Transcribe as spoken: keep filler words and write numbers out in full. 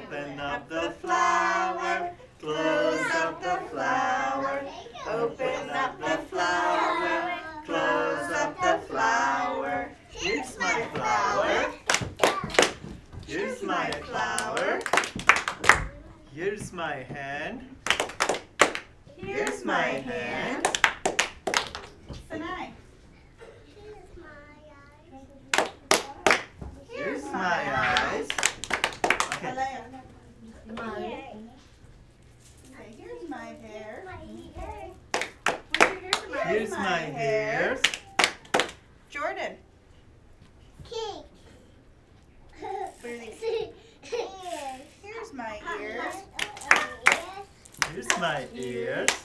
Open up the flower, close up the flower. Open up the flower, close up the flower. Here's my flower. Here's my flower. Here's my hand. Here's my hand. Sanai. Here's my eyes. Okay. Alea. Okay, here's my hair. Here's my hairs. Jordan. Here's my ears. Here's my ears.